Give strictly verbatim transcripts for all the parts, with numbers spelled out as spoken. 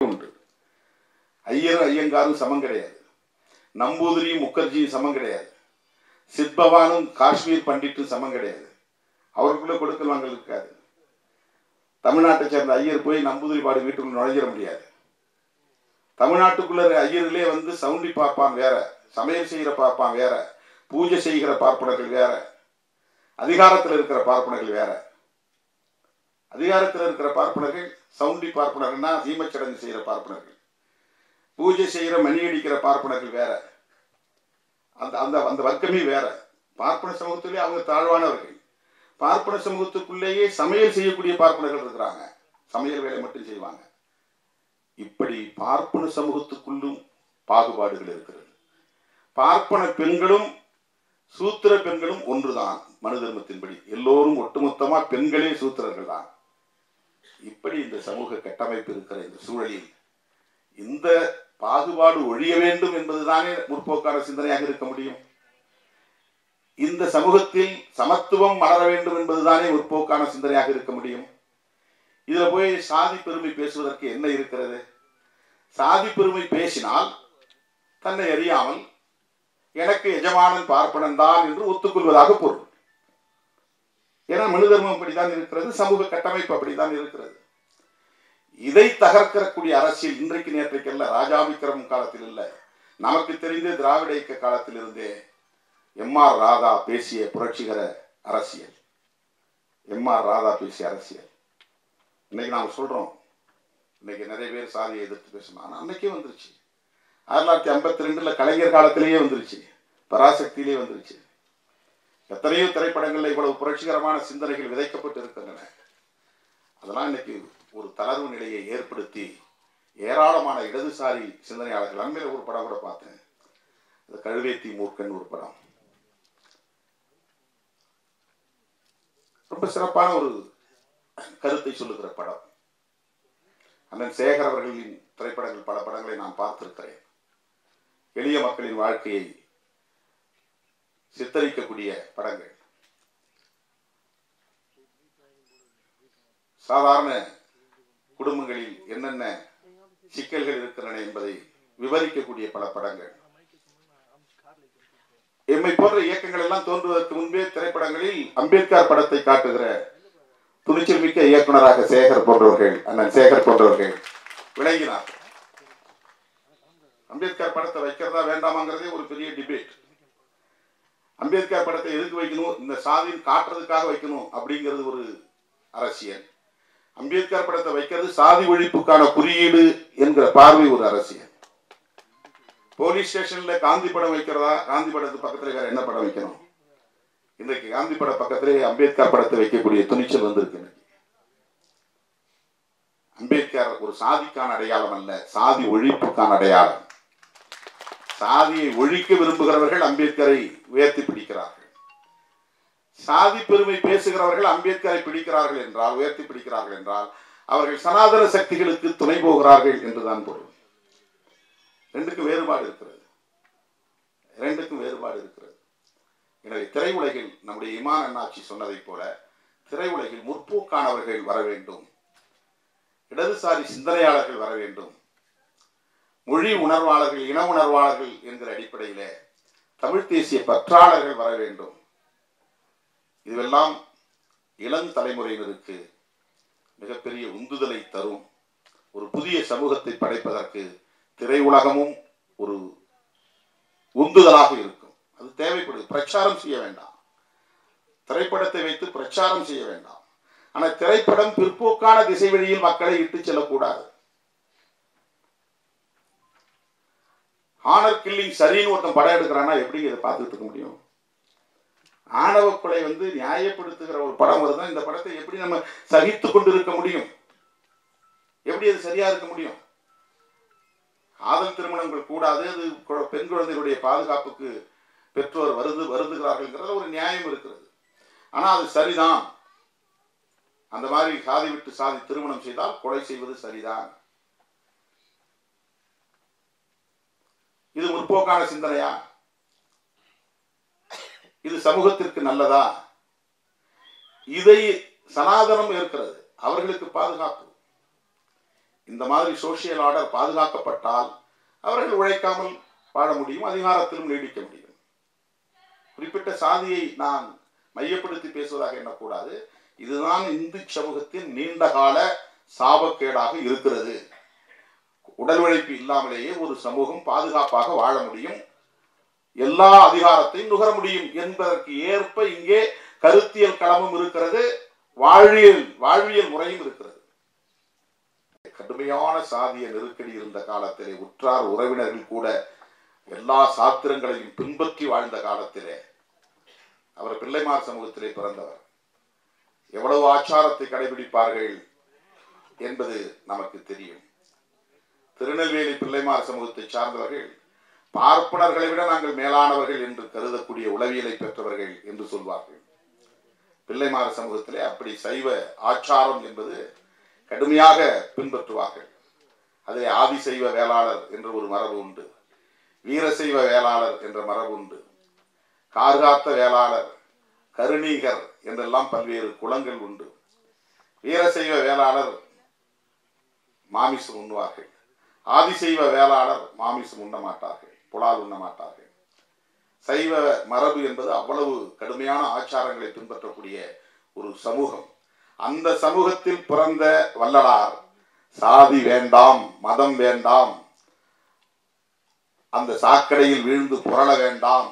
உண்டு. ஐயரும் ஐயங்காரும் சமம் கிடையாது, நம்பூதிரியும் முகர்ஜியும் சமம் கிடையாது, சித்பவானும் காஷ்மீர் பண்டிட்டும் சமம் கிடையாது. அவருக்குள்ள கொடுக்கல் வாங்கல் இருக்காது. தமிழ்நாட்டை சேர்ந்த ஐயர் போய் நம்பூதிரி பாடு வீட்டுக்குள்ள நுழைஞ்சிட முடியாது. தமிழ்நாட்டுக்குள்ள ஐயர்களே வந்து சவுண்டி பார்ப்பான் வேற, சமையல் செய்கிற பார்ப்பான் வேற, பூஜை செய்கிற பார்ப்பனர்கள் வேற, அதிகாரத்தில் இருக்கிற பார்ப்பனர்கள் வேற. அதிகாரத்தில் இருக்கிற பார்ப்பனர்கள் சவுண்டி பார்ப்பனர்கள்னா சீமச்சடங்கு செய்கிற பார்ப்பனர்கள், பூஜை செய்கிற மணி அடிக்கிற பார்ப்பனர்கள் வேற. அந்த அந்த அந்த வர்க்கமே வேற. பார்ப்பன சமூகத்திலே அவங்க தாழ்வானவர்கள். பார்ப்பன சமூகத்துக்குள்ளேயே சமையல் செய்யக்கூடிய பார்ப்பனர்கள் இருக்கிறாங்க, சமையல் வேலை மட்டும் செய்வாங்க. இப்படி பார்ப்பன சமூகத்துக்குள்ளும் பாகுபாடுகள் இருக்கிறது. பார்ப்பன பெண்களும் சூத்திர பெண்களும் ஒன்றுதான். மனு தர்மத்தின்படி எல்லோரும் ஒட்டுமொத்தமா பெண்களே சூத்திரர்கள் தான். இப்படி இந்த சமூக கட்டமைப்பு இருக்கிற இந்த சூழலில் இந்த பாகுபாடு ஒழிய வேண்டும் என்பதுதானே முற்போக்கான சிந்தனையாக இருக்க முடியும். இந்த சமூகத்தில் சமத்துவம் மலர வேண்டும் என்பதுதானே முற்போக்கான சிந்தனையாக இருக்க முடியும். இதுல போய் சாதி பெருமை பேசுவதற்கு என்ன இருக்கிறது? சாதி பெருமை பேசினால் தன்னை அறியாமல் எனக்கு எஜமானன் பார்ப்பனன் தான் என்று ஒத்துக்கொள்வதாக பொருள். ஏன்னா மனு தர்மம் அப்படித்தான் இருக்கிறது, சமூக கட்டமைப்பு அப்படித்தான் இருக்கிறது. இதை தகர்க்கக்கூடிய அரசியல் இன்றைக்கு நேற்றைக்கல்ல, ராஜா விக்ரம் காலத்தில் இல்லை, நமக்கு தெரிந்த திராவிட இயக்க காலத்தில் இருந்தே எம் ஆர் ராதா பேசிய புரட்சிகர அரசியல். எம் ஆர் ராதா பேசிய அரசியல் இன்னைக்கு நாம சொல்றோம். இன்னைக்கு நிறைய பேர் சாதியை எதிர்த்து பேசணும், ஆனா அன்னைக்கே வந்துருச்சு. ஆயிரத்தி தொள்ளாயிரத்தி ஐம்பத்தி ரெண்டுல கலைஞர் காலத்திலேயே வந்துருச்சு, பராசக்தியிலே வந்துருச்சு. எத்தனையோ திரைப்படங்கள்ல இவ்வளவு புரட்சிகரமான சிந்தனைகள் விதைக்கப்பட்டு இருக்கின்றன. அதெல்லாம் இன்னைக்கு ஒரு தளர்வு நிலையை ஏற்படுத்தி ஏராளமான இடதுசாரி சிந்தனையாளர்கள். அண்மையில ஒரு படம் கூட பார்த்தேன், இந்த கழுவேத்தி மூர்க்கன் ஒரு படம், ரொம்ப சிறப்பான ஒரு கருத்தை சொல்லுகிற படம். அண்ணன் சேகர் அவர்களின் திரைப்படங்கள் பல படங்களை நான் பார்த்திருக்கிறேன். எளிய மக்களின் வாழ்க்கையை சித்தரிக்கக்கூடிய படங்கள். சாதாரண குடும்பங்களில் என்னென்ன சிக்கல்கள் இருக்கின்றன என்பதை விவரிக்கக்கூடிய பல படங்கள். எம்மை போன்ற இயக்கங்கள் எல்லாம் தோன்றுவதற்கு முன்பே திரைப்படங்களில் அம்பேத்கர் படத்தை காட்டுகிற துணிச்சல் மிக்க இயக்குனராக சேகர் போன்றவர்கள், அண்ணன் சேகர் போன்றவர்கள் விளங்கினார். அம்பேத்கர் படத்தை வைக்கிறதா வேண்டாமாங்கிறதே ஒரு பெரிய டிபேட். அம்பேத்கர் படத்தை எதுக்கு வைக்கணும், இந்த சாதியின் காட்டுறதுக்காக வைக்கணும் அப்படிங்கிறது ஒரு அரசியல். அம்பேத்கர் படத்தை வைக்கிறது சாதி ஒழிப்புக்கான குறியீடு என்கிற பார்வை ஒரு அரசியல். போலீஸ் ஸ்டேஷன்ல காந்தி படம் வைக்கிறதா, காந்தி படத்து பக்கத்துல வேற என்ன படம் வைக்கணும்? இன்றைக்கு காந்தி பட பக்கத்திலே அம்பேத்கர் படத்தை வைக்கக்கூடிய துணிச்சல் வந்திருக்கு. அம்பேத்கர் ஒரு சாதிக்கான அடையாளம் அல்ல, சாதி ஒழிப்புக்கான அடையாளம். சாதியை ஒழிக்க விரும்புகிறவர்கள் அம்பேத்கரை உயர்த்தி பிடிக்கிறார்கள். சாதி பெருமை பேசுகிறவர்கள் அம்பேத்கரை பிடிக்கிறார்கள் என்றால், உயர்த்தி பிடிக்கிறார்கள் என்றால், அவர்கள் சனாதன சக்திகளுக்கு துணை போகிறார்கள் என்றுதான் பொருள். ரெண்டுக்கும் வேறுபாடு இருக்கிறது, ரெண்டுக்கும் வேறுபாடு இருக்கிறது. எனவே திரையுலகில் நம்முடைய இமான் அண்ணாச்சி சொன்னதை போல திரையுலகில் முற்போக்கானவர்கள் வர வேண்டும், இடதுசாரி சிந்தனையாளர்கள் வர வேண்டும், மொழி உணர்வாளர்கள், இன உணர்வாளர்கள் என்கிற அடிப்படையிலே தமிழ் தேசிய பற்றாளர்கள் வர வேண்டும். இதுவெல்லாம் இளம் தலைமுறையினருக்கு மிகப்பெரிய உந்துதலை தரும். ஒரு புதிய சமூகத்தை படைப்பதற்கு திரையுலகமும் ஒரு உந்துதலாக இருக்கும். அது தேவைப்படுது. பிரச்சாரம் செய்ய வேண்டாம், திரைப்படத்தை வைத்து பிரச்சாரம் செய்ய வேண்டாம். ஆனால் திரைப்படம் பிற்போக்கான திசை வழியில் மக்களை இட்டு செல்லக்கூடாது. ஆனர் கில்லிங் சரின்னு ஒருத்தன் படம் எடுக்கிறான்னா எப்படி இதை பார்த்துட்டு இருக்க முடியும்? ஆணவ கொலை வந்து நியாயப்படுத்துகிற ஒரு படம் வருதுன்னா இந்த படத்தை எப்படி நம்ம சகித்து கொண்டு இருக்க முடியும்? எப்படி அது சரியா இருக்க முடியும்? காதல் திருமணங்கள் கூடாது, அது பெண் குழந்தைகளுடைய பாதுகாப்புக்கு பெற்றோர் வருது வருந்துகிறார்கள் ஒரு நியாயம் இருக்கிறது. ஆனா அது சரிதான். அந்த மாதிரி சாதி விட்டு சாதி திருமணம் செய்தால் கொலை செய்வது சரிதான். இது முற்போக்கான சிந்தனையா? இது சமூகத்திற்கு நல்லதா? இதை சனாதனம் இருக்கிறது, அவர்களுக்கு பாதுகாப்பு. இந்த மாதிரி சோசியல் ஆர்டர் பாதுகாக்கப்பட்டால் அவர்கள் உழைக்காமல் வாழ முடியும், அதிகாரத்திலும் நீடிக்க முடியும். குறிப்பிட்ட சாதியை நான் மையப்படுத்தி பேசுவதாக எண்ணக்கூடாது. இதுதான் இந்து சமூகத்தின் நீண்ட கால சாபக்கேடாக இருக்கிறது. உடல் உழைப்பு இல்லாமலேயே ஒரு சமூகம் பாதுகாப்பாக வாழ முடியும், எல்லா அதிகாரத்தையும் நுகர முடியும் என்பதற்கு ஏற்ப இங்கே கருத்தியல் களமும் இருக்கிறது, வாழ்வியல் வாழ்வியல் முறையும் இருக்கிறது. கடுமையான சாதிய நெருக்கடி இருந்த காலத்திலே உற்றார் உறவினர்கள் கூட எல்லா சாத்திரங்களையும் பின்பற்றி வாழ்ந்த காலத்திலே அவர் பிள்ளைமார் சமூகத்திலே பிறந்தவர். எவ்வளவு ஆச்சாரத்தை கடைபிடிப்பார்கள் என்பது நமக்கு தெரியும். திருநெல்வேலி பிள்ளைமார் சமூகத்தை சார்ந்தவர்கள் பார்ப்பனர்களை விட நாங்கள் மேலானவர்கள் என்று கருதக்கூடிய உளவியலை பெற்றவர்கள் என்று சொல்வார்கள். பிள்ளைமார் சமூகத்திலே அப்படி சைவ ஆச்சாரம் என்பது கடுமையாக பின்பற்றுவார்கள். அதிலே ஆதிசைவ வேளாளர் என்ற ஒரு மரபு உண்டு, வீரசைவ வேளாளர் என்ற மரபு உண்டு, கார்காத்த வேளாளர், கருணீகர் என்றெல்லாம் பல்வேறு குலங்கள் உண்டு. வீரசைவ வேளாளர் மாமிசம் உண்ணுவார்கள், ஆதிசைவ வேளாளர் மாமிசம் உண்ண மாட்டார்கள், புலால் உண்ண மாட்டார்கள். சைவ மரபு என்பது அவ்வளவு கடுமையான ஆச்சாரங்களை பின்பற்றக்கூடிய ஒரு சமூகம். அந்த சமூகத்தில் பிறந்த வள்ளலார் சாதி வேண்டாம், மதம் வேண்டாம், அந்த சாக்கடையில் வீழ்ந்து புரள வேண்டாம்,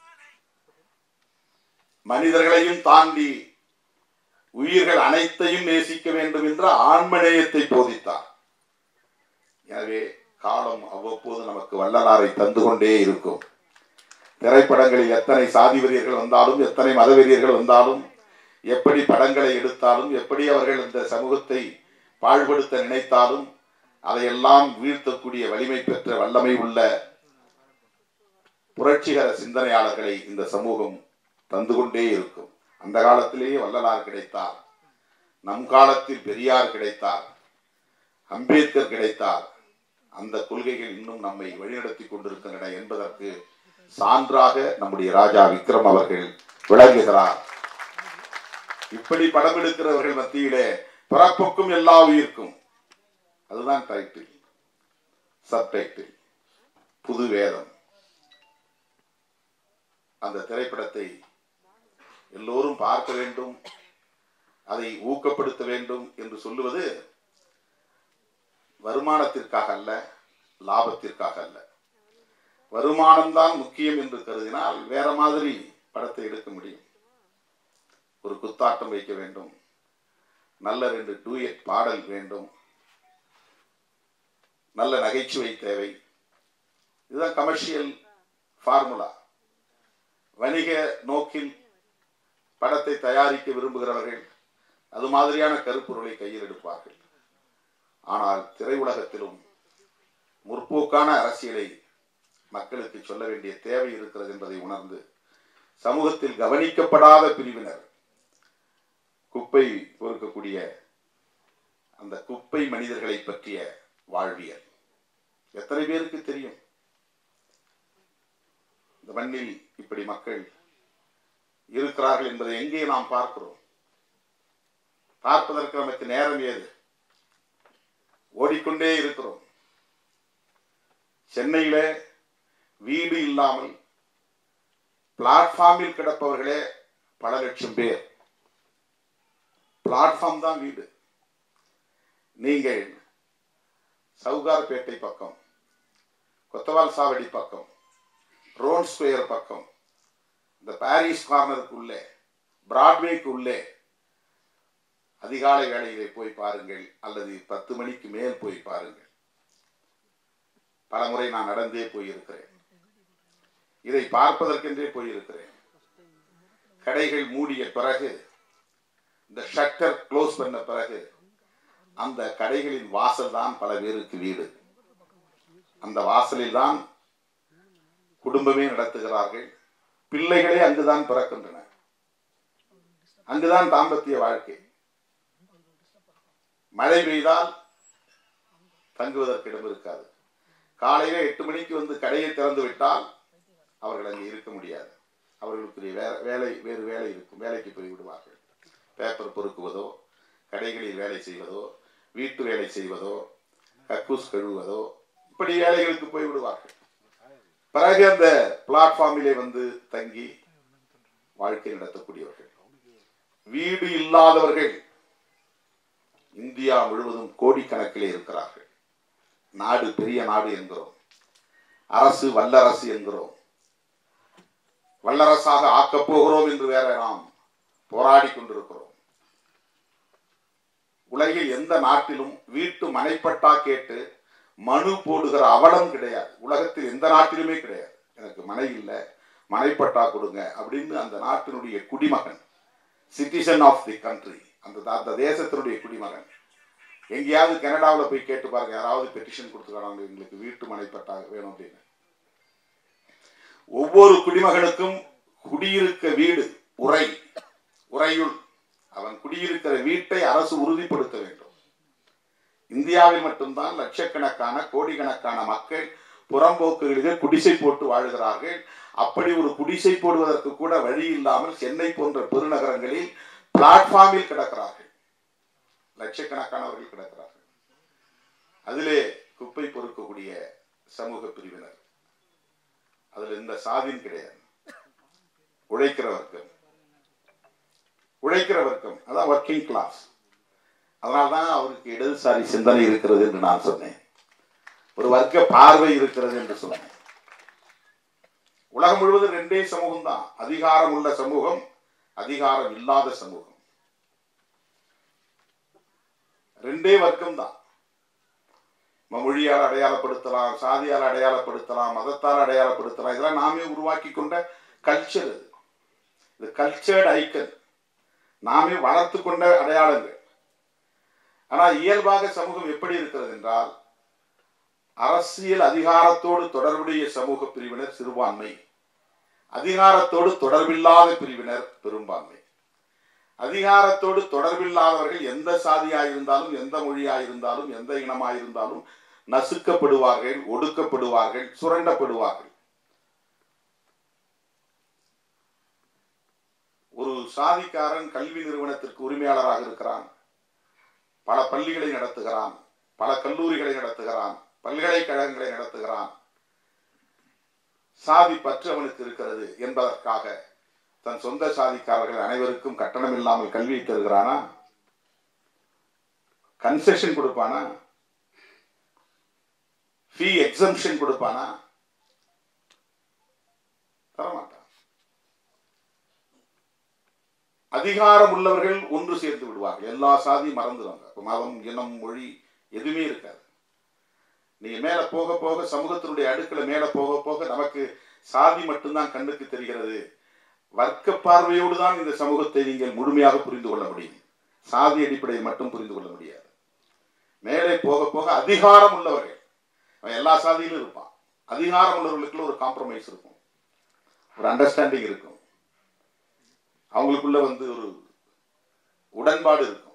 மனிதர்களையும் தாண்டி உயிர்கள் அனைத்தையும் நேசிக்க வேண்டும் என்ற ஆன்மநேயத்தை போதித்தார். எனவே காலம் அவ்வப்போது நமக்கு வள்ளலாரை தந்து கொண்டே இருக்கும். திரைப்படங்களில் எத்தனை சாதி வெறியர்கள் வந்தாலும், எத்தனை மதவெறியர்கள் வந்தாலும், எப்படி படங்களை எடுத்தாலும், எப்படி அவர்கள் இந்த சமூகத்தை பாழ்படுத்த நினைத்தாலும் அதையெல்லாம் வீழ்த்தக்கூடிய வலிமை பெற்ற வல்லமை உள்ள புரட்சிகர சிந்தனையாளர்களை இந்த சமூகம் தந்து கொண்டே இருக்கும். அந்த காலத்திலேயே வள்ளலார் கிடைத்தார், நம் காலத்தில் பெரியார் கிடைத்தார், அம்பேத்கர் கிடைத்தார். அந்த கொள்கைகள் இன்னும் நம்மை வழிநடத்தி கொண்டிருக்கின்றன என்பதற்கு சான்றாக நம்முடைய ராஜா விக்ரம் அவர்கள் விளங்குகிறார். இப்படி படம் எடுக்கிறவர்கள் மத்தியிலே பிறப்புக்கும் எல்லா உயிர்க்கும், அதுதான் டைட்டில், சப்டைட்டில், புது வேதம். அந்த திரைப்படத்தை எல்லோரும் பார்க்க வேண்டும், அதை ஊக்கப்படுத்த வேண்டும் என்று சொல்லுவது வருமானத்திற்காக அல்ல, லாபத்திற்காக அல்ல. வருமானம்தான் முக்கியம் என்று கருதினால் வேற மாதிரி படத்தை எடுக்க முடியும். ஒரு குத்தாட்டம் வைக்க வேண்டும், நல்ல ரெண்டு டூயட் பாடல் வேண்டும், நல்ல நகைச்சுவை தேவை. இதுதான் கமர்ஷியல் ஃபார்முலா. வணிக நோக்கில் படத்தை தயாரிக்க விரும்புகிறவர்கள் அது மாதிரியான கருப்பொருளை கையில் எடுப்பார்கள். ஆனால் திரையுலகத்திலும் முற்போக்கான அரசியலை மக்களுக்கு சொல்ல வேண்டிய தேவை இருக்கிறது என்பதை உணர்ந்து சமூகத்தில் கவனிக்கப்படாத பிரிவினர், குப்பை பொறுக்கக்கூடிய அந்த குப்பை மனிதர்களை பற்றிய வாழ்வியல் எத்தனை பேருக்கு தெரியும்? இந்த மண்ணில் இப்படி மக்கள் இருக்கிறார்கள் என்பதை எங்கே நாம் பார்க்கிறோம்? பார்ப்பதற்கு நமக்கு நேரம் ஏது? ஓடிக்கொண்டே இருக்கிறோம். சென்னையில வீடு இல்லாமல் பிளாட்ஃபார்மில் கிடப்பவர்களே பல லட்சம் பேர். பிளாட்ஃபார்ம் தான் வீடு. நீங்கள் சவுகார்பேட்டை பக்கம், கொத்தவால் சாவடி பக்கம், ரோன் ஸ்கொயர் பக்கம், இந்த பாரிஸ் கார்னருக்கு உள்ளே, பிராட்வேக்கு உள்ளே அதிகாலை வேளையிலே போய் பாருங்கள், அல்லது பத்து மணிக்கு மேல் போய் பாருங்கள். பல முறை நான் நடந்தே போயிருக்கிறேன், இதை பார்ப்பதற்கென்றே போயிருக்கிறேன். கடைகள் மூடிய பிறகு, இந்த ஷட்டர் க்ளோஸ் பண்ண பிறகு, அந்த கடைகளின் வாசல் தான் பல பேருக்கு வீடு. அந்த வாசலில் தான் குடும்பமே நடத்துகிறார்கள். பிள்ளைகளே அங்குதான் பிறக்கின்றன. அங்குதான் தாம்பத்திய வாழ்க்கை. மழை பெய்தால் தங்குவதற்கு இடம் இருக்காது. காலையில எட்டு மணிக்கு வந்து கடையை திறந்து விட்டால் அவர்கள் அங்கே இருக்க முடியாது. அவர்களுக்கு வேலை வேறு வேலை இருக்கும், வேலைக்கு போய் விடுவார்கள். பேப்பர் பொறுக்குவதோ, கடைகளில் வேலை செய்வதோ, வீட்டு வேலை செய்வதோ, கக்கூஸ் கழுவுவதோ இப்படி வேலைகளுக்கு போய் விடுவார்கள். பிறகு அந்த பிளாட்ஃபார்மிலே வந்து தங்கி வாழ்க்கை நடத்தக்கூடியவர்கள். வீடு இல்லாதவர்கள் இந்தியா முழுவதும் கோடிக்கணக்கிலே இருக்கிறார்கள். நாடு பெரிய நாடு என்கிறோம், அரசு வல்லரசு என்கிறோம், வல்லரசாக ஆக்கப் போகிறோம் என்று வேற நாம் போராடி கொண்டிருக்கிறோம். உலகில் எந்த நாட்டிலும் வீட்டு மனைப்பட்டா கேட்டு மனு போடுகிற அவலம் கிடையாது. உலகத்தில் எந்த நாட்டிலுமே கிடையாது. எனக்கு மனை இல்லை, மனைப்பட்டா கொடுங்க அப்படின்னு அந்த நாட்டினுடைய குடிமகன், சிட்டிசன் ஆஃப் தி கண்ட்ரி, அந்த அந்த தேசத்தினுடைய குடிமகன் எங்கேயாவது கனடாவில் போய் கேட்டு பாருங்க, யாராவது பெட்டிஷன் கொடுத்துக்கிறாங்க எங்களுக்கு வீட்டு மனைப்பட்டா வேணும் அப்படின்னு. ஒவ்வொரு குடிமகனுக்கும் குடியிருக்க வீடு, உரை, உரையுள் அவன் குடியிருக்கிற வீட்டை அரசு உறுதிப்படுத்த வேண்டும். இந்தியாவில் மட்டும்தான் லட்சக்கணக்கான கோடிக்கணக்கான மக்கள் புறம்போக்குகளிலே குடிசை போட்டு வாழ்கிறார்கள். அப்படி ஒரு குடிசை போடுவதற்கு கூட வழி இல்லாமல் சென்னை போன்ற பெருநகரங்களில் பிளாட்ஃபார்மில் கிடக்கிறார்கள். லட்சக்கணக்கானவர்கள் கிடக்கிறார்கள். அதிலே குப்பை பொறுக்கக்கூடிய சமூக பிரிவினர், அதுல இந்த சாதியும் கிடையாது. உழைக்கிற வர்க்கம், உழைக்கிற வர்க்கம் அதான் ஒர்க்கிங் கிளாஸ். அதனால்தான் அவருக்கு இடதுசாரி சிந்தனை இருக்கிறது என்று நான் சொன்னேன். ஒரு வர்க்க பார்வை இருக்கிறது என்று சொன்னேன். உலகம் முழுவதும் ரெண்டே சமூகம் தான், அதிகாரம் உள்ள சமூகம், அதிகாரம் இல்லாத சமூகம். ரெண்டே வர்க்கம் தான். மொழியால் அடையாளப்படுத்தலாம், சாதியால் அடையாளப்படுத்தலாம், மதத்தால் அடையாளப்படுத்தலாம். இதெல்லாம் நாமே உருவாக்கி கொண்ட கல்ச்சர். இது கல்ச்சர்ட் ஐக்கன், நாமே வளர்த்து கொண்ட அடையாளங்கள். ஆனால் இயல்பாக சமூகம் எப்படி இருக்கிறது என்றால், அரசியல் அதிகாரத்தோடு தொடர்புடைய சமூக பிரிவினர் சிறுபான்மை, அதிகாரத்தோடு தொடர்பில்லாத பிரிவினர் பெரும்பான்மை. அதிகாரத்தோடு தொடர்பில்லாதவர்கள் எந்த சாதியாயிருந்தாலும், எந்த மொழியாயிருந்தாலும், எந்த இனமாயிருந்தாலும் நசுக்கப்படுவார்கள், ஒடுக்கப்படுவார்கள், சுரண்டப்படுவார்கள். ஒரு சாதிக்காரன் கல்வி நிறுவனத்திற்கு உரிமையாளராக இருக்கிறான், பல பள்ளிகளை நடத்துகிறான், பல கல்லூரிகளை நடத்துகிறான், பல்கலைக்கழகங்களை நடத்துகிறான். சாதி பற்று அவனுக்கு இருக்கிறது என்பதற்காக தன் சொந்த சாதிக்காரர்கள் அனைவருக்கும் கட்டணம் இல்லாமல் கல்வியை தருகிறானா? கன்செஷன் கொடுப்பானா? ஃபீ எக்ஸம்ஷன் கொடுப்பானா? தரமாட்டான். அதிகாரம் உள்ளவர்கள் ஒன்று சேர்ந்து விடுவார்கள். எல்லா சாதியும் மறந்துடுவாங்க. மதம், இனம், மொழி எதுவுமே இருக்காது. நீங்க மேல போக போக சமூகத்தினுடைய அடுக்களை மேல போக போக நமக்கு சாதி மட்டும்தான் கண்ணுக்கு தெரிகிறது. வர்க்க பார்வையோடு தான் இந்த சமூகத்தை நீங்கள் முழுமையாக புரிந்து கொள்ள முடியும். சாதி அடிப்படையில் மட்டும் புரிந்து கொள்ள முடியாது. மேலே போக போக அதிகாரம் உள்ளவர்கள், எல்லா சாதியிலும் இருப்பான். அதிகாரம் உள்ளவர்களுக்குள்ள ஒரு காம்ப்ரமைஸ் இருக்கும், ஒரு அண்டர்ஸ்டாண்டிங் இருக்கும், அவங்களுக்குள்ள வந்து ஒரு உடன்பாடு இருக்கும்.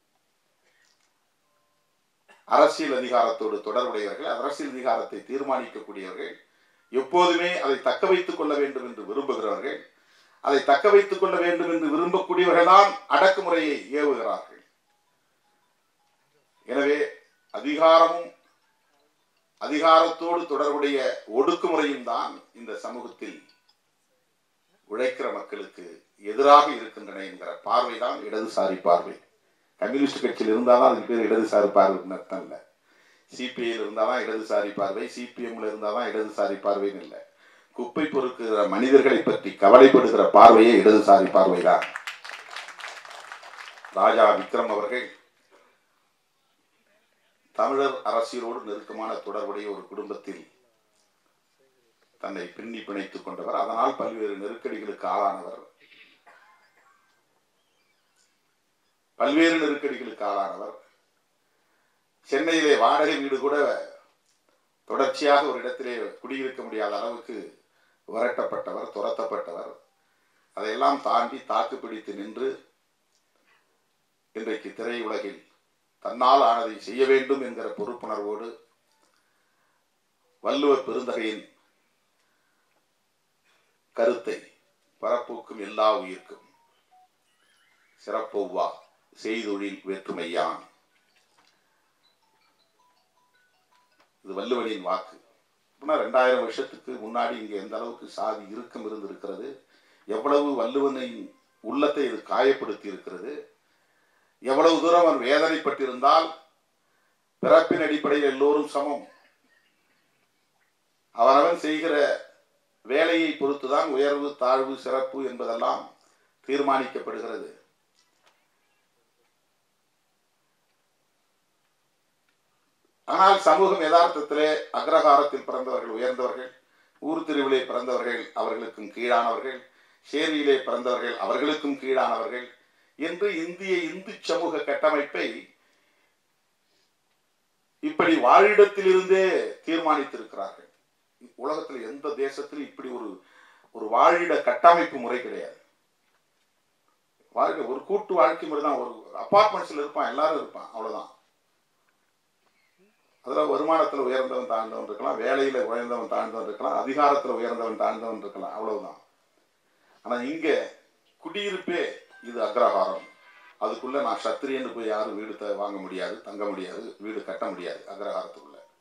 அரசியல் அதிகாரத்தோடு தொடர்புடையவர்கள், அரசியல் அதிகாரத்தை தீர்மானிக்கக்கூடியவர்கள், எப்போதுமே அதை தக்க வைத்துக் கொள்ள வேண்டும் என்று விரும்புகிறவர்கள், அதை தக்க வைத்துக் கொள்ள வேண்டும் என்று விரும்பக்கூடியவர்கள் தான் அடக்குமுறையை ஏவுகிறார்கள். எனவே அதிகாரமும் அதிகாரத்தோடு தொடர்புடைய ஒடுக்குமுறையும் தான் இந்த சமூகத்தில் உழைக்கிற மக்களுக்கு எதிராக இருக்கின்றன என்கிற பார்வைதான் இடதுசாரி பார்வை. கம்யூனிஸ்ட் கட்சியில் இருந்தால்தான் அதுக்கு பேர் இடதுசாரி பார்வைன்னு அர்த்தம் இல்லை. சிபிஐயில் இருந்தால்தான் இடதுசாரி பார்வை, சிபிஎம்ல இருந்தால்தான் இடதுசாரி பார்வைன்னு இல்லை. குப்பை பொறுக்கிற மனிதர்களை பற்றி கவலைப்படுகிற பார்வையே இடதுசாரி பார்வைதான். ராஜா விக்ரம் அவர்கள் தமிழர் அரசியலோடு நெருக்கமான தொடர்புடைய ஒரு குடும்பத்தில் தன்னை பின்னி பிணைத்துக் கொண்டவர். அதனால் பல்வேறு நெருக்கடிகளுக்கு ஆளானவர். பல்வேறு நெருக்கடிகளுக்கு ஆளானவர். சென்னையிலே வாடகை வீடு கூட தொடர்ச்சியாக ஒரு இடத்திலே குடியிருக்க முடியாத அளவுக்கு விரட்டப்பட்டவர், துரத்தப்பட்டவர். அதையெல்லாம் தாண்டி தாக்கு பிடித்து நின்று இன்றைக்கு திரையுலகில் தன்னால் ஆனதை செய்ய வேண்டும் என்கிற பொறுப்புணர்வோடு வள்ளுவர் பெருந்தகையின் கருத்தை பரப்போக்கும் எல்லா உயிர்க்கும் சிறப்பொவ்வா செய்தொழில் வேற்றுமையான், இது வள்ளுவனின் வாக்கு. அப்படின்னா ரெண்டாயிரம் வருஷத்துக்கு முன்னாடி இங்கே எந்த அளவுக்கு சாதி இறுக்கம் இருந்திருக்கிறது, எவ்வளவு வள்ளுவனின் உள்ளத்தை இது காயப்படுத்தி இருக்கிறது, எவ்வளவு தூரம் அவன் வேதனைப்பட்டிருந்தால் பிறப்பின் அடிப்படையில் எல்லோரும் சமம், அவனவன் செய்கிற வேலையை பொறுத்துதான் உயர்வு தாழ்வு சிறப்பு என்பதெல்லாம் தீர்மானிக்கப்படுகிறது. ஆனால் சமூகம் யதார்த்தத்திலே அக்ரஹாரத்தில் பிறந்தவர்கள் உயர்ந்தவர்கள், ஊர் திருவிலே பிறந்தவர்கள் அவர்களுக்கும் கீழானவர்கள், சேரியிலே பிறந்தவர்கள் அவர்களுக்கும் கீழானவர்கள் என்று இந்திய இந்து சமூக கட்டமைப்பை இப்படி வாழிடத்திலிருந்தே தீர்மானித்திருக்கிறார்கள். உலகத்தில் எந்த தேசத்திலும் இப்படி ஒரு ஒரு வாழிட கட்டமைப்பு முறை கிடையாது. வாழ்க்கை ஒரு கூட்டு வாழ்க்கை முறை தான். ஒரு அபார்ட்மெண்ட்ஸ்ல இருப்பான், எல்லாரும் இருப்பான், அவ்வளவுதான். அதில் வருமானத்தில் உயர்ந்தவன் தாழ்ந்தவன் இருக்கலாம், வேலையில் உயர்ந்தவன் தாழ்ந்தவன் இருக்கலாம், அதிகாரத்தில் உயர்ந்தவன் தாழ்ந்தவன் இருக்கலாம், அவ்வளவுதான். ஆனால் இங்கே குடியிருப்பே இது அக்ரஹாரம். அதுக்குள்ள நான் சத்திரியன்னு போய் யாரும் வீடு வாங்க முடியாது, தங்க முடியாது, வீடு கட்ட முடியாது அக்ரஹாரத்துக்குள்ள.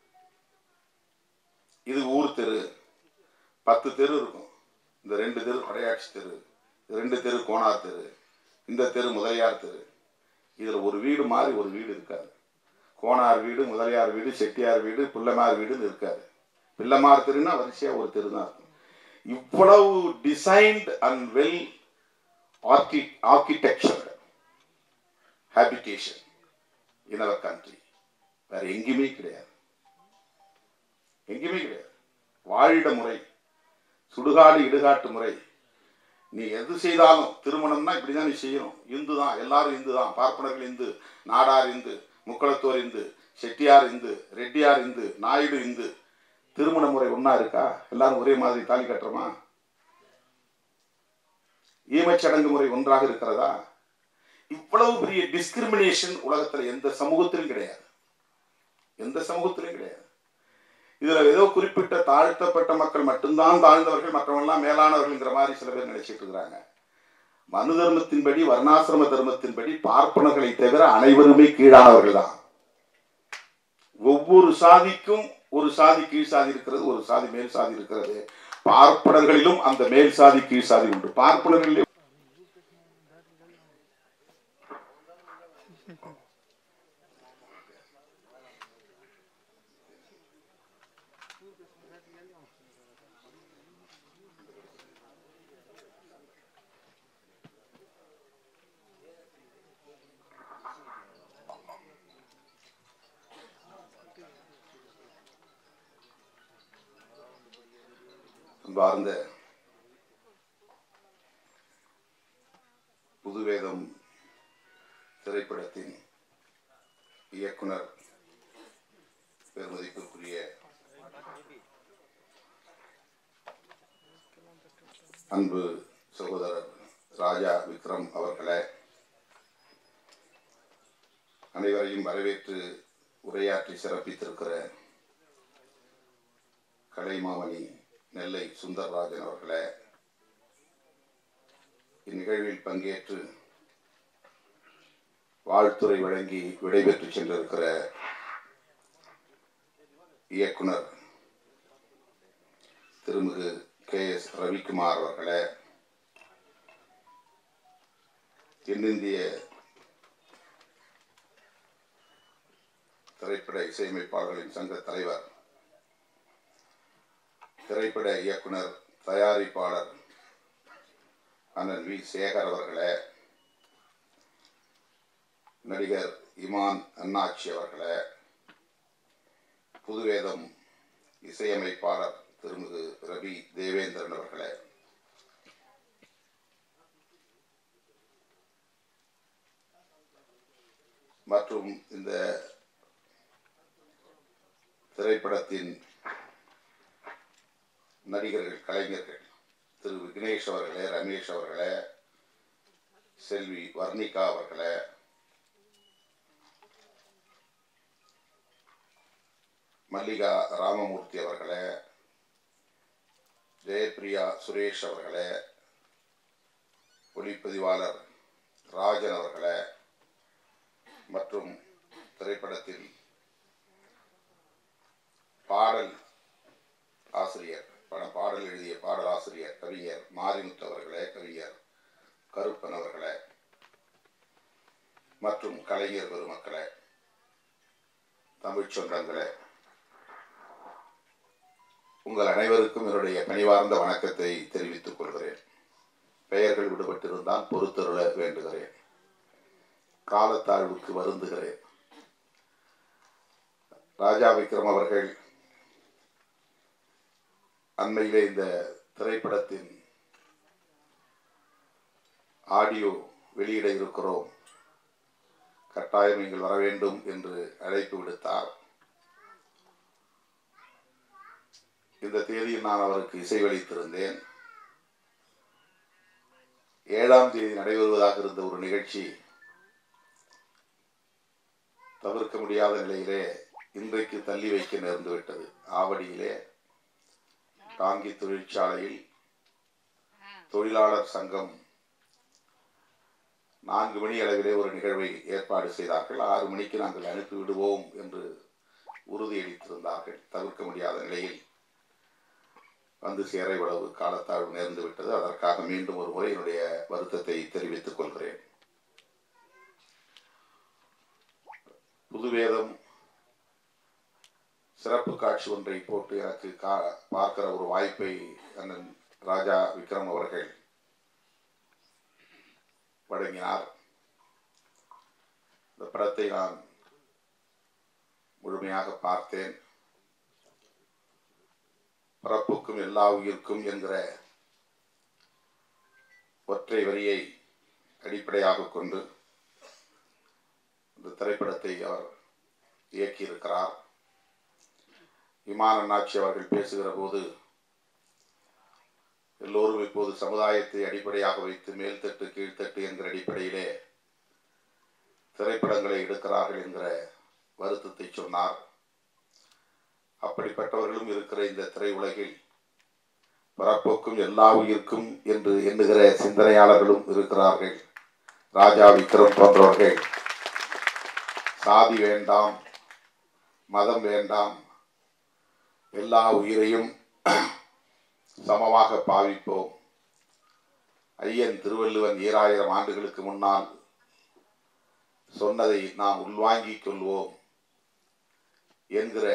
இது ஊர் தெரு, பத்து தெரு இருக்கும். இந்த ரெண்டு தெரு படையாட்சி தெரு, ரெண்டு தெரு கோனார் தெரு, இந்த தெரு முதலியார் தெரு. இதுல ஒரு வீடு மாதிரி ஒரு வீடு இருக்காது. கோனார் வீடு, முதலியார் வீடு, செட்டியார் வீடு, பிள்ளைமார் வீடுன்னு இருக்காது. பிள்ளைமார் தெருன்னா வரிசையா ஒரு தெரு தான் இருக்கும். இவ்வளவு டிசைன்ட் அண்ட் வெல் ஆர்கி architecture habitation in our country வேற எங்கேயுமே கிடையாது, எங்கேயுமே கிடையாது. வாழிட முறை, சுடுகாடு இடுகாட்டு முறை. நீ எது செய்தாலும் திருமணம்னா இப்படிதான் நீ செய்யணும். இந்து தான், எல்லாரும் இந்து தான். பார்ப்பனர்கள் இந்து, நாடார் இந்து, முக்களத்தோர் இந்து, செட்டியார் இந்து, ரெட்டியார் இந்து, நாயுடு இந்து. திருமண முறை ஒன்னா இருக்கா? எல்லாரும் ஒரே மாதிரி தாலி கட்டுறோமா? ஈமச்சடங்கு முறை ஒன்றாக இருக்கிறதா? இவ்வளவு பெரிய டிஸ்கிரிமினேஷன் உலகத்தில் எந்த சமூகத்திலும் கிடையாது, எந்த சமூகத்திலும் கிடையாது. இதுல ஏதோ குறிப்பிட்ட தாழ்த்தப்பட்ட மக்கள் மட்டும்தான் தாழ்ந்தவர்கள், மற்றவங்கெல்லாம் மேலானவர்கள்ங்கிற மாதிரி சில பேர் நினைச்சிட்டு இருக்கிறாங்க. மனு தர்மத்தின்படி, வர்ணாசிரம தர்மத்தின்படி பார்ப்பனர்களை தவிர அனைவருமே கீழானவர்கள் தான். ஒவ்வொரு சாதிக்கும் ஒரு சாதி கீழ் சாதி இருக்கிறது, ஒரு சாதி மேல் சாதி இருக்கிறது. பார்ப்பனர்களிலும் அந்த மேல் சாதி கீழ் சாதி உண்டு. பார்ப்பனர்களிலே பார்ந்த புதுவேதம் திரைப்படத்தின் இயக்குனர் பெருமதிப்பிற்குரிய அன்பு சகோதரர் ராஜா விக்ரம் அவர்களே, அனைவரையும் வரவேற்று உரையாற்றி சிறப்பித்திருக்கிற கலைமாமணி நெல்லை சுந்தரராஜன் அவர்களே, இந்நிகழ்வில் பங்கேற்று வாழ்த்துரை வழங்கி விடைபெற்று சென்றிருக்கிற இயக்குனர் திருமிகு கே எஸ் ரவிக்குமார் அவர்களே, தென்னிந்திய திரைப்பட இசையமைப்பாளர்களின் சங்க தலைவர், திரைப்பட இயக்குனர் தயாரிப்பாளர் அண்ணன் வி சேகர் அவர்களே, நடிகர் இமான் அண்ணாச்சி அவர்களே, புதுவேதம் இசையமைப்பாளர் திருமிகு ரவி தேவேந்திரன் அவர்களே, மற்றும் இந்த திரைப்படத்தின் நடிகர்கள், கலைஞர்கள் திரு விக்னேஷ் அவர்களே, ரமேஷ் அவர்களே, செல்வி வர்ணிகா அவர்களே, மல்லிகா ராமமூர்த்தி அவர்களே, ஜெயப்பிரியா சுரேஷ் அவர்களே, ஒளிப்பதிவாளர் ராஜன் அவர்களே, மற்றும் திரைப்படத்தில் பாடல் ஆசிரியர், பாடல் எழுதிய பாடல் ஆசிரியர் கவிஞர் மாரிமுத்து அவர்களே, கவிஞர் கருப்பன் அவர்களே மற்றும் கலைஞர் பெருமக்களே, தமிழ் சொந்தங்களே, உங்கள் அனைவருக்கும் என்னுடைய பணிவார்ந்த வணக்கத்தை தெரிவித்துக் கொள்கிறேன். பெயர்கள் விடுபட்டிருந்தால் பொறுத்தருள வேண்டுகிறேன். காலத்தாழ்வுக்கு வருந்துகிறேன். ராஜா விக்ரம் அவர்கள் அண்மையிலே இந்த திரைப்படத்தின் ஆடியோ வெளியிட இருக்கிறோம், கட்டாயம் நீங்கள் வர வேண்டும் என்று அழைப்பு விடுத்தார். இந்த தேதியில் நான் அவருக்கு இசைவளித்திருந்தேன். ஏழாம் தேதி நடைபெறுவதாக இருந்த ஒரு நிகழ்ச்சி தவிர்க்க முடியாத நிலையிலே இன்றைக்கு தள்ளி வைக்க நேர்ந்துவிட்டது. ஆவடியிலே டாங்கி தொழிற்சாலையில் தொழிலாளர் சங்கம் நான்கு மணி அளவிலே ஒரு நிகழ்வை ஏற்பாடு செய்தார்கள். ஆறு மணிக்கு நாங்கள் அனுப்பிவிடுவோம் என்று உறுதியளித்திருந்தார்கள். தவிர்க்க முடியாத நிலையில் வந்து சேர இவ்வளவு காலத்தாழ்வு நேர்ந்து விட்டது. அதற்காக மீண்டும் ஒரு முறை என்னுடைய வருத்தத்தை தெரிவித்துக் கொள்கிறேன். புதுவேதம் சிறப்பு காட்சி ஒன்றை போட்டு எனக்கு பார்க்கிற ஒரு வாய்ப்பை அண்ணன் ராஜா விக்ரம் அவர்கள் வழங்கினார். இந்த படத்தை நான் முழுமையாக பார்த்தேன். பிறப்புக்கும் எல்லா உயிர்க்கும் என்கிற ஒற்றை வரியை அடிப்படையாக கொண்டு இந்த திரைப்படத்தை அவர் இயக்கியிருக்கிறார். விமான அண்ணாச்சி அவர்கள் பேசுகிற போது எல்லோரும் இப்போது சமுதாயத்தை அடிப்படையாக வைத்து மேல்தட்டு கீழ்த்தட்டு என்கிற அடிப்படையிலே திரைப்படங்களை எடுக்கிறார்கள் என்கிற வருத்தத்தை சொன்னார். அப்படிப்பட்டவர்களும் இருக்கிற இந்த திரையுலகில் பிறப்புக்கும் எல்லா உயிர்க்கும் என்று எண்ணுகிற சிந்தனையாளர்களும் இருக்கிறார்கள். ராஜா விக்ரம் போன்றவர்கள் சாதி வேண்டாம், மதம் வேண்டாம், எல்லா உயிரையும் சமமாக பாவிப்போம், ஐயன் திருவள்ளுவன் ஈராயிரம் ஆண்டுகளுக்கு முன்னால் சொன்னதை நாம் உள்வாங்கிக் கொள்வோம் என்கிற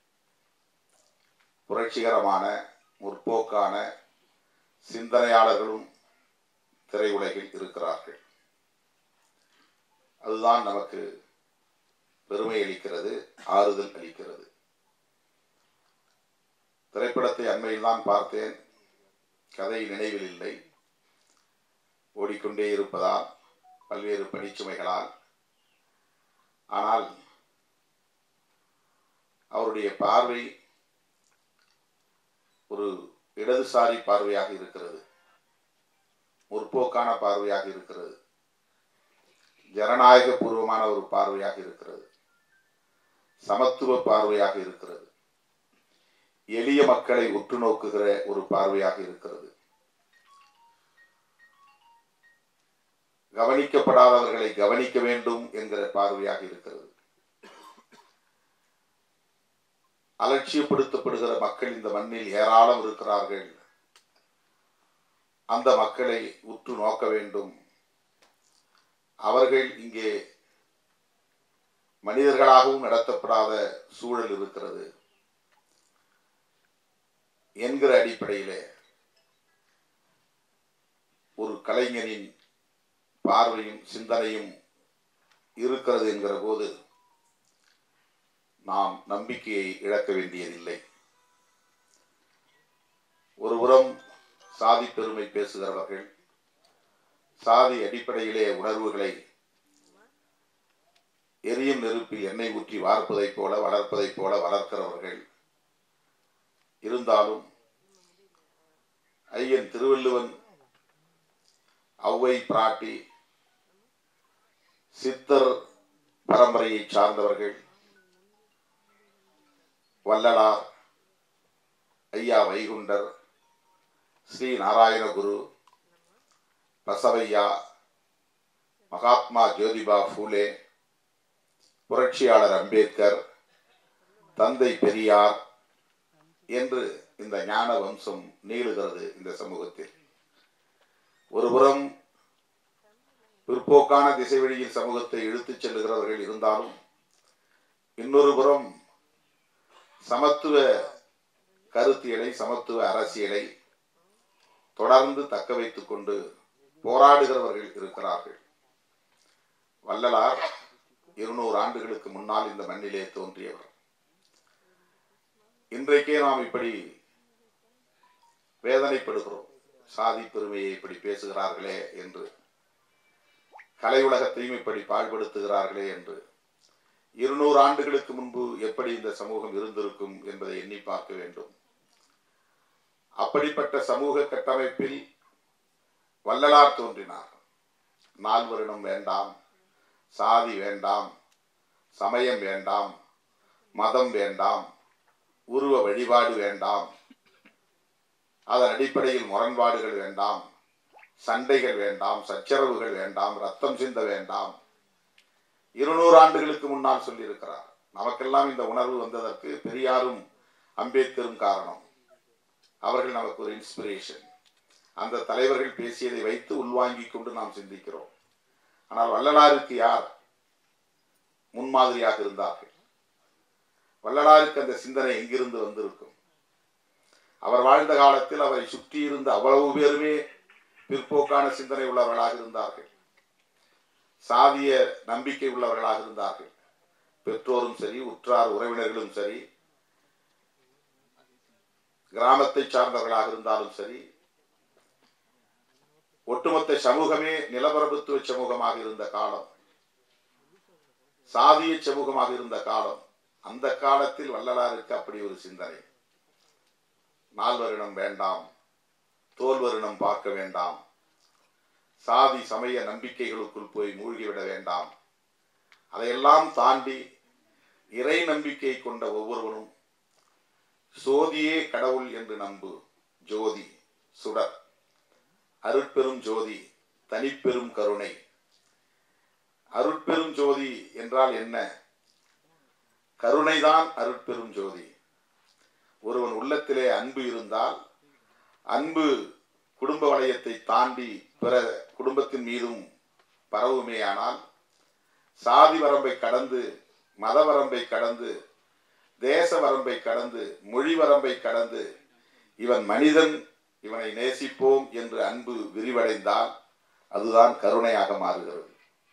புரட்சிகரமான முற்போக்கான சிந்தனையாளர்களும் திரையுலகில் இருக்கிறார்கள். அதுதான் நமக்கு பெருமை அளிக்கிறது, ஆறுதல் அளிக்கிறது. திரைப்படத்தை அண்மையில் தான் பார்த்தேன். கதை நினைவில் இல்லை. ஓடிக்கொண்டே இருப்பதால், பல்வேறு பணிச்சுமைகளால். ஆனால் அவருடைய பார்வை ஒரு இடதுசாரி பார்வையாக இருக்கிறது, முற்போக்கான பார்வையாக இருக்கிறது, ஜனநாயக பூர்வமான ஒரு பார்வையாக இருக்கிறது, சமத்துவ பார்வையாக இருக்கிறது, எளிய மக்களை உற்று நோக்குகிற ஒரு பார்வையாக இருக்கிறது, கவனிக்கப்படாதவர்களை கவனிக்க வேண்டும் என்கிற பார்வையாக இருக்கிறது. அலட்சியப்படுத்தப்படுகிற மக்கள் இந்த மண்ணில் ஏராளம் இருக்கிறார்கள். அந்த மக்களை உற்று நோக்க வேண்டும். அவர்கள் இங்கே மனிதர்களாகவும் நடத்தப்படாத சூழல் இருக்கிறது என்கிற அடிப்படையிலே ஒரு கலைஞனின் பார்வையும் சிந்தனையும் இருக்கிறது என்கிற போது நாம் நம்பிக்கையை இழக்க வேண்டியதில்லை. ஒருபுறம் சாதி பெருமை பேசுகிறவர்கள், சாதி அடிப்படையிலே உணர்வுகளை எரியும் நெருப்பில் எண்ணெய் ஊற்றி வார்ப்பதைப் போல வளர்ப்பதைப் போல வளர்க்கிறவர்கள் இருந்தாலும், ஐயன் திருவள்ளுவன் ஔவை பிராட்டி சித்தர் பரம்பரையை சார்ந்தவர்கள், வள்ளலார், ஐயா வைகுண்டர், ஸ்ரீ நாராயணகுரு, பசவையா, மகாத்மா ஜோதிபா பூலே, புரட்சியாளர் அம்பேத்கர், தந்தை பெரியார், என்று இந்த ஞான வம்சம் நீளுகிறது இந்த சமூகத்தில். ஒருபுறம் பிற்போக்கான திசை வழியில் சமூகத்தை இழுத்துச் செல்லுகிறவர்கள் இருந்தாலும், இன்னொரு புறம் சமத்துவ கருத்தியலை, சமத்துவ அரசியலை தொடர்ந்து தக்க வைத்துக் கொண்டு போராடுகிறவர்கள் இருக்கிறார்கள். வள்ளலார் இருநூறு ஆண்டுகளுக்கு முன்னால் இந்த மண்ணிலே தோன்றியவர். இன்றைக்கே நாம் இப்படி வேதனைப்படுகிறோம். சாதி பெருமையை இப்படி பேசுகிறார்களே என்று, கலை உலகத்தையும் இப்படி பாழ்படுத்துகிறார்களே என்று. இருநூறு ஆண்டுகளுக்கு முன்பு எப்படி இந்த சமூகம் இருந்திருக்கும் என்பதை எண்ணி பார்க்க வேண்டும். அப்படிப்பட்ட சமூக கட்டமைப்பில் வள்ளலார் தோன்றினார். நால்வரிடம் வேண்டாம், சாதி வேண்டாம், சமயம் வேண்டாம், மதம் வேண்டாம், உருவ வழிபாடு வேண்டாம், அதன் அடிப்படையில் முரண்பாடுகள் வேண்டாம், சண்டைகள் வேண்டாம், சச்சரவுகள் வேண்டாம், ரத்தம் சிந்த வேண்டாம். இருநூறு ஆண்டுகளுக்கு முன்னால் சொல்லியிருக்கிறார். நமக்கெல்லாம் இந்த உணர்வு வந்ததற்கு பெரியாரும் அம்பேத்கரும் காரணம். அவர்கள் நமக்கு ஒரு இன்ஸ்பிரேஷன். அந்த தலைவர்கள் பேசியதை வைத்து உள்வாங்கிக் கொண்டு நாம் சிந்திக்கிறோம். ஆனால் வள்ளலாருக்கு யார் முன்மாதிரியாக இருந்தார்கள்? வள்ளலாருக்கு அந்த சிந்தனை எங்கிருந்து வந்திருக்கும்? அவர் வாழ்ந்த காலத்தில் அவரை சுற்றி இருந்த அவ்வளவு பேருமே பிற்போக்கான சிந்தனை உள்ளவர்களாக இருந்தார்கள். சாதிய நம்பிக்கை உள்ளவர்களாக இருந்தார்கள். பெற்றோரும் சரி, உற்றார் உறவினர்களும் சரி, கிராமத்தை சார்ந்தவர்களாக இருந்தாலும் சரி, ஒட்டுமொத்த சமூகமே நிலப்பிரபுத்துவ சமூகமாக இருந்த காலம், சாதிய சமூகமாக இருந்த காலம். அந்த காலத்தில் வள்ளலாருக்கு அப்படி ஒரு சிந்தனை. நால்வரிடம் வேண்டாம், தோல்வரிடம் பார்க்க வேண்டாம், சாதி சமய நம்பிக்கைகளுக்குள் போய் மூழ்கிவிட வேண்டாம். அதையெல்லாம் தாண்டி இறை நம்பிக்கை கொண்ட ஒவ்வொருவனும் சோதியே கடவுள் என்று நம்பு. ஜோதி சுடர், அருட்பெரும் ஜோதி, தனிப்பெரும் கருணை. அருட்பெரும் ஜோதி என்றால் என்ன? கருணைதான் அருட்பெரும் ஜோதி. ஒருவன் உள்ளத்திலே அன்பு இருந்தால், அன்பு குடும்ப வளையத்தை தாண்டி பிற குடும்பத்தின் மீதும் பரவுமேயானால், சாதி வரம்பை கடந்து, மத வரம்பை கடந்து, தேச வரம்பை கடந்து, மொழி வரம்பை கடந்து, இவன் மனிதன், இவனை நேசிப்போம் என்று அன்பு விரிவடைந்தால் அதுதான் கருணையாக மாறுகிறது.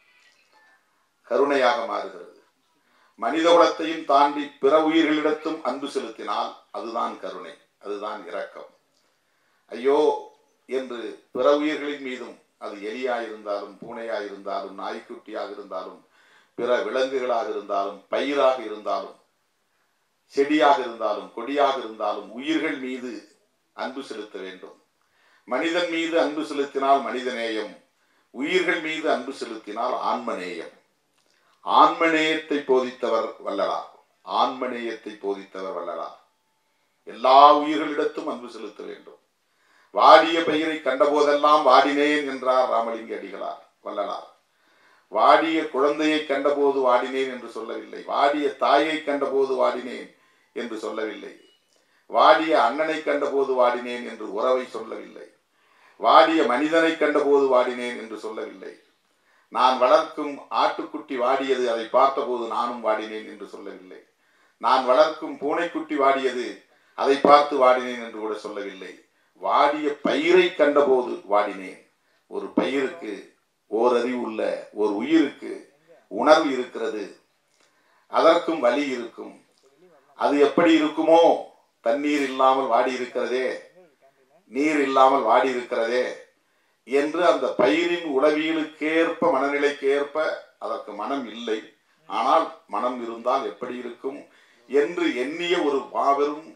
கருணையாக மாறுகிறது. மனித குலத்தையும் தாண்டி பிற உயிர்களிடத்தும் அன்பு செலுத்தினால் அதுதான் கருணை, அதுதான் இரக்கம். ஐயோ என்று பிற உயிர்களின் மீதும், அது எலியாயிருந்தாலும், பூனையாயிருந்தாலும், நாய்க்குட்டியாக இருந்தாலும், பிற விலங்குகளாக இருந்தாலும், பயிராக இருந்தாலும், செடியாக இருந்தாலும், கொடியாக இருந்தாலும், உயிர்கள் மீது அன்பு செலுத்த வேண்டும். மனிதன் மீது அன்பு செலுத்தினால் மனிதநேயம், உயிர்கள் மீது அன்பு செலுத்தினால் ஆன்மநேயம். ஆன்மநேயத்தை போதித்தவர் வள்ளலார். ஆன்மநேயத்தை போதித்தவர் வள்ளலார். எல்லா உயிர்களிடத்தும் அன்பு செலுத்த வேண்டும். வாடிய பயிரை கண்டபோதெல்லாம் வாடினேன் என்றார் ராமலிங்க அடிகளார் வள்ளலார். வாடிய குழந்தையை கண்டபோது வாடினேன் என்று சொல்லவில்லை. வாடிய தாயை கண்டபோது வாடினேன் என்று சொல்லவில்லை. வாடிய அண்ணனை கண்டபோது வாடினேன் என்று உறவை சொல்லவில்லை. வாடிய மனிதனை கண்டபோது வாடினேன் என்று சொல்லவில்லை. நான் வளர்க்கும் ஆட்டுக்குட்டி வாடியது, அதை பார்த்தபோது நானும் வாடினேன் என்று சொல்லவில்லை. நான் வளர்க்கும் பூனைக்குட்டி வாடியது, அதை பார்த்து வாடினேன் என்று கூட சொல்லவில்லை. வாடிய பயிரை கண்டபோது வாடினேன். ஒரு பயிருக்கு ஓரறிவு உள்ள ஒரு உயிருக்கு உணர்வு இருக்கிறது, அதற்கும் வலி இருக்கும். அது எப்படி இருக்குமோ? தண்ணீர் இல்லாமல் வாடி இருக்கிறதே, நீர் இல்லாமல் வாடி இருக்கிறதே என்று அந்த பயிரின் உளவியலுக்கேற்ப, மனநிலைக்கேற்ப அதற்கு மனம் இல்லை, ஆனால் மனம் இருந்தால் எப்படி இருக்கும் என்று எண்ணிய ஒரு மாபெரும்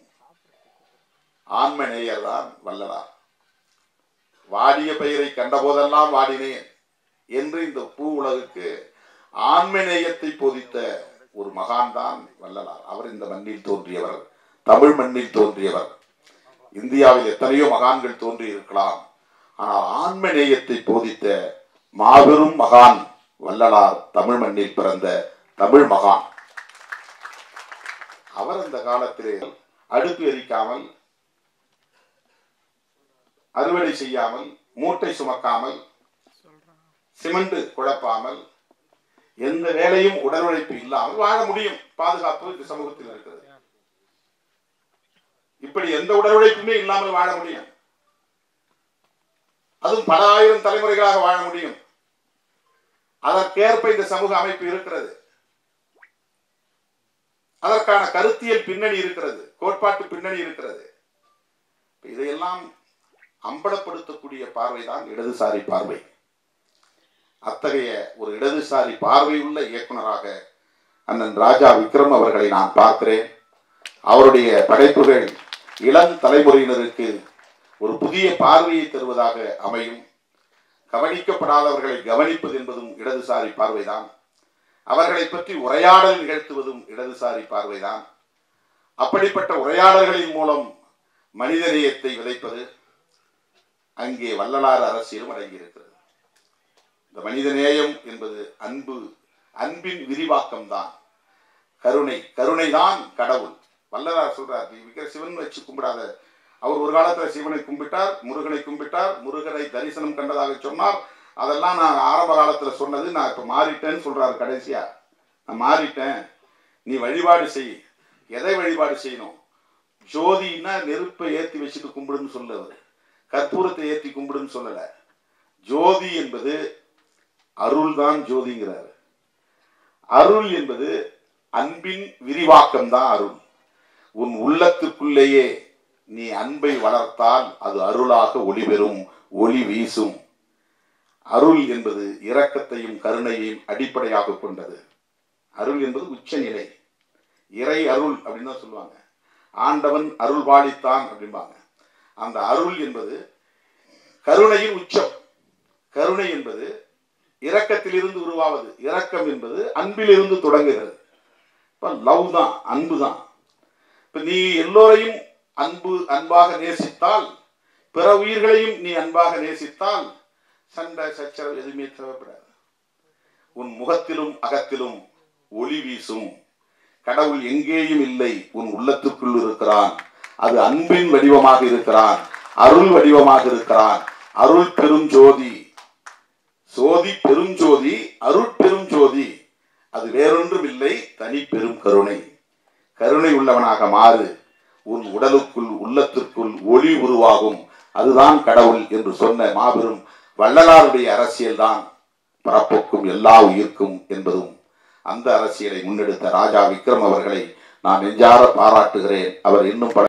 ஆன்மநேயர் தான் வள்ளலார். வாடிய பயிரை கண்டபோதெல்லாம் வாடினேன் என்று இந்த பூ உலகுக்கு ஆன்மநேயத்தை போதித்த ஒரு மகான் தான் வள்ளலார். அவர் இந்த மண்ணில் தோன்றியவர், தமிழ் மண்ணில் தோன்றியவர். இந்தியாவில் எத்தனையோ மகான்கள் தோன்றி இருக்கலாம், ஆனால் ஆன்மநேயத்தை போதித்த மாபெரும் மகான் வள்ளலார். தமிழ் மண்ணில் பிறந்த தமிழ் மகான். அவர் அந்த காலத்திலே அடுப்பு எரிக்காமல், அறுவடை செய்யாமல், மூட்டை சுமக்காமல், சிமெண்ட் குழப்பாமல், எந்த வேலையும் உடல் உழைப்பு இல்லாமல் வாழ முடியும். பாதுகாப்பு இந்த சமூகத்தில் இருக்கிறது. இப்படி எந்த உடல் உழைப்புமே இல்லாமல் வாழ முடியும். அதுவும் பல ஆயிரம் தலைமுறைகளாக வாழ முடியும். அதற்கேற்ப இந்த சமூக அமைப்பு இருக்கிறது. அதற்கான கருத்தியல் பின்னணி இருக்கிறது, கோட்பாட்டு பின்னணி இருக்கிறது. இதையெல்லாம் அம்பலப்படுத்தக்கூடிய பார்வைதான் இடதுசாரி பார்வை. அத்தகைய ஒரு இடதுசாரி பார்வை உள்ள இயக்குனராக அண்ணன் ராஜா விக்ரம் அவர்களை நான் பார்க்கிறேன். அவருடைய படைப்புகள் இளம் தலைமுறையினருக்கு ஒரு புதிய பார்வையை தருவதாக அமையும். கவனிக்கப்படாதவர்களை கவனிப்பது என்பதும் இடதுசாரி பார்வைதான். அவர்களை பற்றி உரையாடல் நிகழ்த்துவதும் இடதுசாரி பார்வைதான். அப்படிப்பட்ட உரையாடல்களின் மூலம் மனிதநேயத்தை விதைப்பது அங்கே வள்ளலார் அரசியலும் அடங்கியிருக்கிறது. இந்த மனிதநேயம் என்பது அன்பு, அன்பின் விரிவாக்கம் தான். கருணை, கருணை தான் கடவுள். வள்ளலார் சொல்றார், விக்கிர சிவன் வச்சு கும்பிடாத. அவர் ஒரு காலத்துல சிவனை கும்பிட்டார், முருகனை கும்பிட்டார், முருகனை தரிசனம் கண்டதாக சொன்னார். அதெல்லாம் நான் ஆரம்ப காலத்துல சொன்னது, நான் இப்ப மாறிட்டேன்னு சொல்றாரு. கடைசியா நான் மாறிட்டேன், நீ வழிபாடு செய். எதை வழிபாடு செய்யணும்? ஜோதினா நெருப்பை ஏற்றி வச்சுட்டு கும்பிடுன்னு சொல்லவர், கற்பூரத்தை ஏற்றி கும்பிடுன்னு சொல்லல. ஜோதி என்பது அருள் தான் ஜோதிங்கிறார். அருள் என்பது அன்பின் விரிவாக்கம் தான் அருள். உன் உள்ளத்துக்குள்ளேயே நீ அன்பை வளர்த்தால் அது அருளாக ஒளி பெறும், ஒளி வீசும். அருள் என்பது இரக்கத்தையும் கருணையையும் அடிப்படையாக கொண்டது. அருள் என்பது உச்சநிலை. இறை அருள் அப்படின்னு தான் சொல்லுவாங்க. ஆண்டவன் அருள் பாலித்தான் அப்படிம்பாங்க. அந்த அருள் என்பது கருணையின் உச்சம். கருணை என்பது இரக்கத்திலிருந்து உருவாவது. இரக்கம் என்பது அன்பிலிருந்து தொடங்குகிறது. இப்ப லவ் தான், அன்பு தான். இப்ப நீ எல்லோரையும் அன்பு அன்பாக நேசித்தால், பிற உயிர்களையும் நீ அன்பாக நேசித்தால் சண்டை சச்சரவு எதுவுமே தேவைப்படாது. உன் முகத்திலும் அகத்திலும் ஒளி வீசும். கடவுள் எங்கேயும் இல்லை, உன் உள்ளத்துக்குள் இருக்கிறான். அது அன்பின் வடிவமாக இருக்கிறான், அருள் வடிவமாக இருக்கிறான். அருள் பெரும் ஜோதி, சோதி பெருஞ்சோதி, அருள் பெரும் ஜோதி. அது வேறொன்றும் இல்லை, தனி பெரும் கருணை. கருணை உள்ளவனாக மாறு. உன் உடலுக்குள் உள்ளத்திற்குள் ஒளி உருவாகும். அதுதான் கடவுள் என்று சொன்ன மாபெரும் வள்ளலாருடைய அரசியல் தான் பரப்புக்கும் எல்லா உயிர்க்கும் என்பதும். அந்த அரசியலை முன்னெடுத்த ராஜா விக்ரம் அவர்களை நான் நெஞ்சார பாராட்டுகிறேன். அவர் இன்னும் பல